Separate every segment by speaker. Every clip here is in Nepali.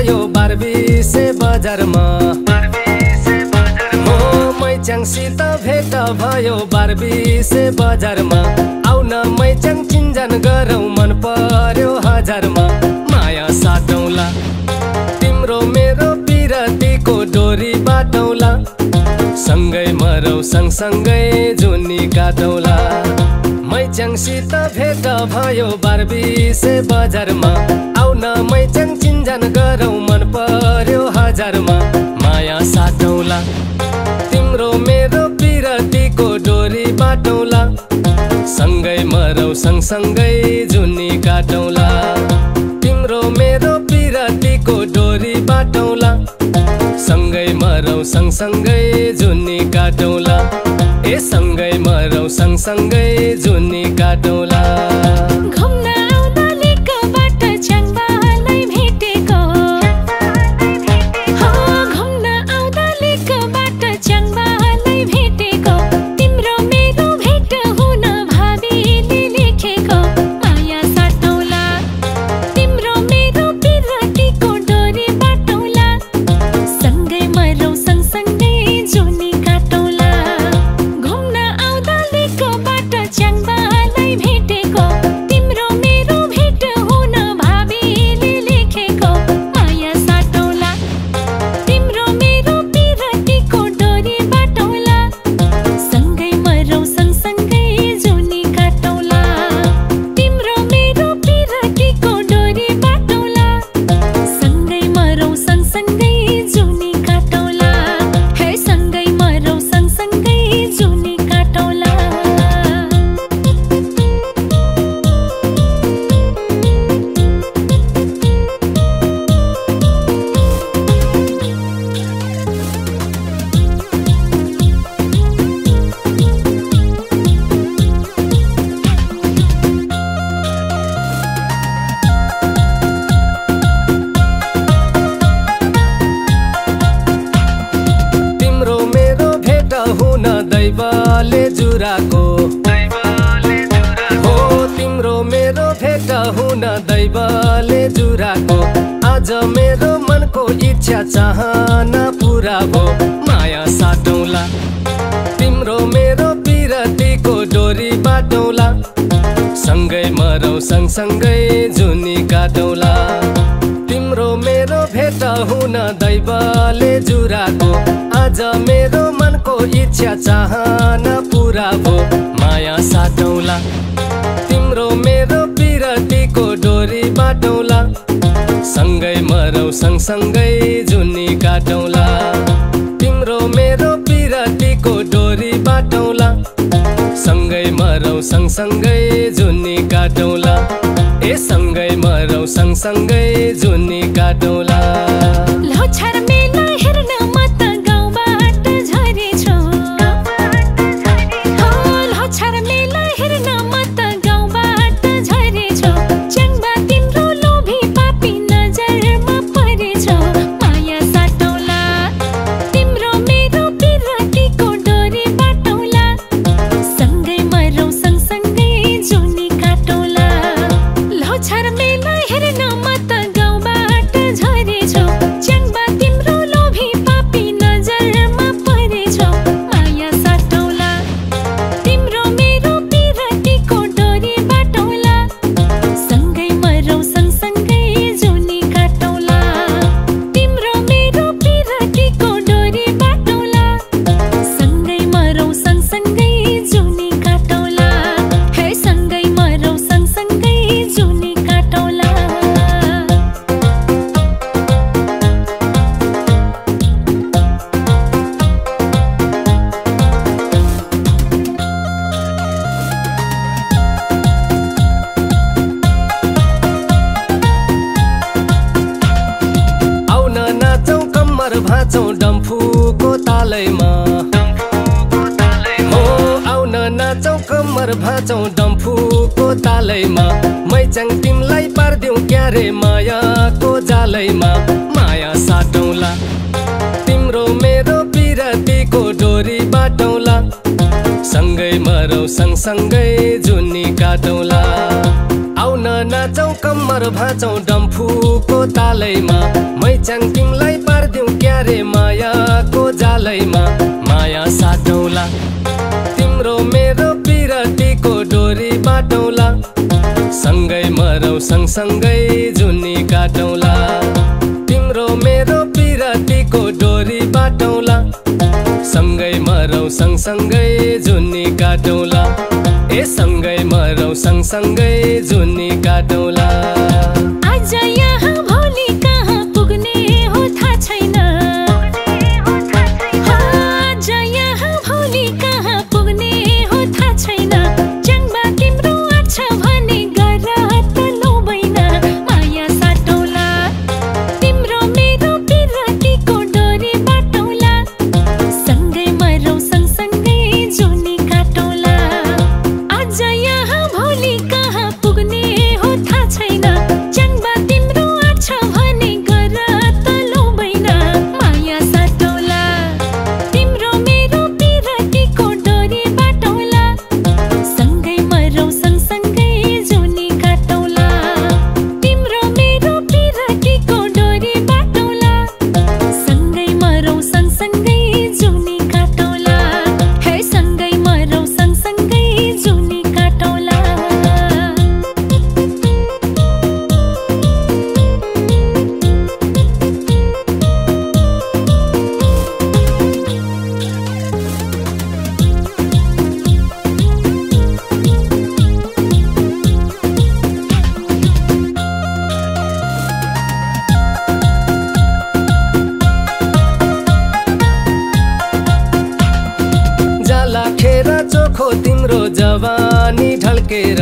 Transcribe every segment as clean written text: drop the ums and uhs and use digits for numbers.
Speaker 1: भयो बारबिसे बजारमा हो मैच्याङसित भेट भयो बारबिसे बजारमा आउन मैच्याङ चिन्जान गरौँ मन पर्यो हजारमा माया साटौला तिम्रो मेरो पिरतीको डोरी बाटौला सँगै मरौ सँगसँगै जुनी काटौला मैच्याङसित भेट भयो बारबिसे बजारमा आउन मैच्याङ चिन्जान गरौँ मन पर्यो हजारमा माया साटौला तिम्रो मेरो पिरतीको डोरी बाटौला सँगै मरौ सँगसँगै जुनी काटौला तिम्रो मेरो पिरतीको डोरी बाटौला सँगै मरौ सँगसँगै जुनी काटौला ए सँगै मरौ सँगसँगै जुनी काटौला दैवले जुराको हो तिम्रो मेरो भेट हुन दैवले जुराको आज मेरो मनको इच्छा चाहना पुरा भो माया साटौला तिम्रो मेरो पिरतीको डोरी बाटौला सँगै मरौ सँगसँगै जुनी काटौला तिम्रो मेरो भेट हुन दैवले जुराको आज मेरो मनको इच्छा चाहना पुरा भो माया साटौला तिम्रो मेरो पिरतीको डोरी बाटौला सँगै मरौ सँगसँगै जुनी काटौला तिम्रो मेरो पिरतीको डोरी बाटौला सँगै मरौ सँगसँगै जुनी काटौला ए सँगै मरौ सँगसँगै जुनी काटौला भाँचौं डम्फुको तालैमा हो आउन नाचौं कम्मर भाँचौं डम्फुको तालैमा मैच्याङ तिमलाई पार्दिउँ क्यारे मायाको जालैमा माया साटौला तिम्रो मेरो पिरतीको डोरी बाटौला सँगै मरौ सँगसँगै जुनी काटौला आउन नाचौं कम्मर भाँचौं डम्फुको तालैमा मैचाङ तिमलाई पार्दिउ क्यारे मायाको जालैमा माया साटौला तिम्रो मेरो पिरतीको डोरी बाटौला सँगै मरौ सँगसँगै जुनी काटौला तिम्रो मेरो पिरतीको डोरी बाटौला सँगै मरौ सँगसँगै जुनी काटौला ए सँगै मरौ सँगसँगै जुनी काटौला
Speaker 2: आज यहाँ भोलि कहाँ पुग्ने हो थाहा छैन आज यहाँ भोलि कहाँ पुग्ने हो थाहा छैन च्याङ्बा तिम्रो आछ भने गर त लोभैन माया साटौला तिम्रो मेरो पिरतीको डोरी बाटौला सँगै मरौ सँगसँगै जुनी काटौला आज यहाँ भोलि कहाँ पुग्ने हो थाहा छैन च्याङ्बा तिम्रो आछ भने गर त लोभैन माया साटौला तिम्रो मेरो पिरतीको डोरी बाटौला सँगै मरौ सँगसँगै जुनी काटौला तिम्रो मेरो पिरतीको डोरी बाटौला सँगै मरौ सँगसँगै जुनी काटौला हे सँगै मरौ सँगसँगै जुनी काटौला
Speaker 1: जाला खेर चोखो तिम्रो जवानी ढल्केर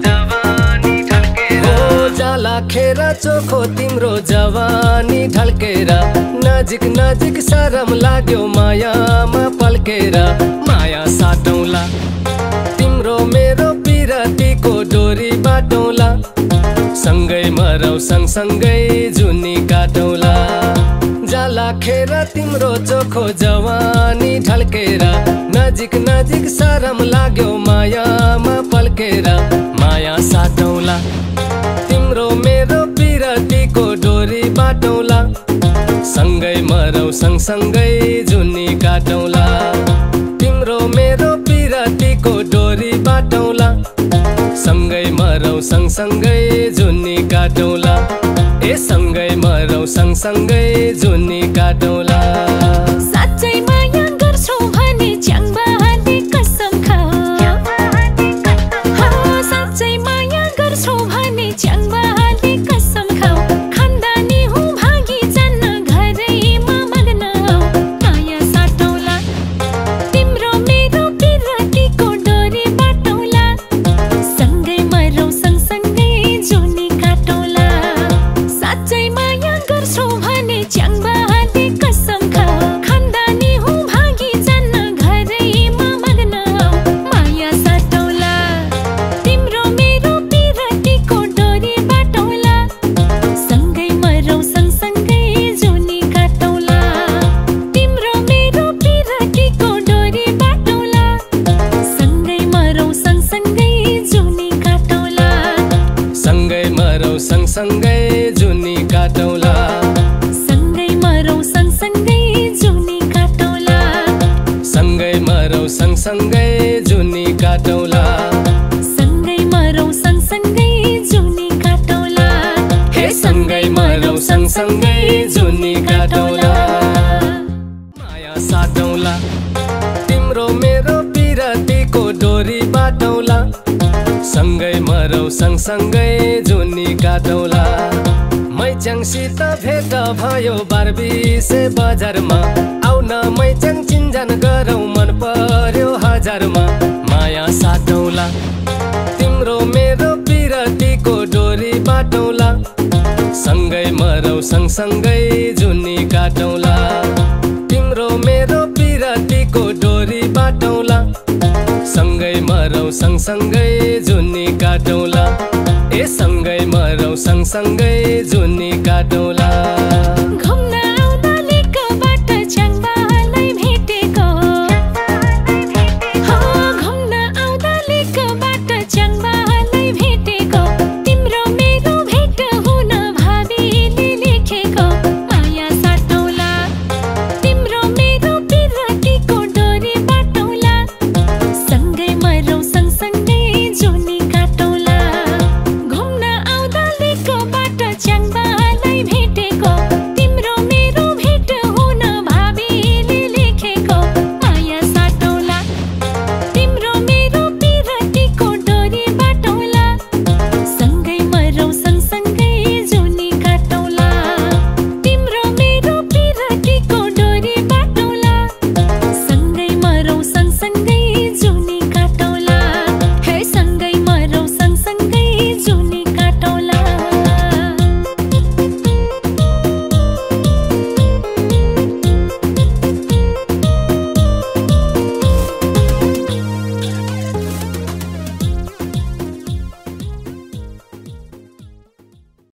Speaker 1: हो जाला खेर चोखो तिम्रो जवानी ढल्केर नजिक नजिक शरम लाग्यो मायामा पल्केर माया साटौला तिम्रो मेरो पिरतीको डोरी बाटौला सँगै मरौ सँगसँगै जुनी काटौला जाला खेर तिम्रो चोखो जवानी ढल्केर नजिक नजिक शरम लाग्यो मायामा पल्केर माया साटौला तिम्रो मेरो पिरतीको डोरी बाटौला सँगै मरौ सँगसँगै जुनी काटौला तिम्रो मेरो पिरतीको डोरी बाटौला सँगै मरौ सँगसँगै जुनी काटौला ए सँगै मरौ सँगसँगै जुनी काटौला
Speaker 2: साँच्चै माया गर्छौ भने च्याङ्बाले कसम खाऊ साँच्चै माया गर्छौ भने च्याङ्बाले कसम खाऊ खानदानी हुँ भागी जान्न घरैमा मग्न हौ माया साटौला तिम्रो मेरो पिरतीको डोरी बाटौला सँगै मरौ सँगसँगै जुनी काटौला साँच्चै माया गर्छौ भने च्याङ्बाले कसम खाऊ खानदानी हुँ भागी जान्न घरैमा मग्न हौ माया साटौला तिम्रो मेरो पिरतीको डोरी बाटौला सँगै मरौ सँगसँगै जुनी काटौला तिम्रो मेरो पिरतीको डोरी बाटौला सँगै मरौ सँगसँगै जुनी काटौला
Speaker 1: सँगै मरौ सँगसँगै जुनी काटौला
Speaker 2: सँगै मरौ सँगसँगै जुनी काटौला
Speaker 1: सँगै मरौ सँगसँगै जुनी काटौला
Speaker 2: सँगै मरौ सँगसँगै जुनी काटौला
Speaker 1: हे सँगै मरौ सँगसँगै जुनी काटौला माया साटौला तिम्रो मेरो पिरतीको डोरी बाटौला सँगै मरौ सँगसँगै जुनी काटौला मैचाङसित भेट भयो बारबिसे बजारमा आउन मैचाङ चिन्जान गरौ मन पर्यो हजारमा माया साटौला तिम्रो मेरो पिरतीको डोरी बाटौला सँगै मरौ सँगसँगै जुनी काटौला तिम्रो मेरो पिरतीको डोरी बाटौला सँगै मरौ सँगसँगै जुनी काटौला ए सँगै मरौ सँगसँगै जुनी काटौला।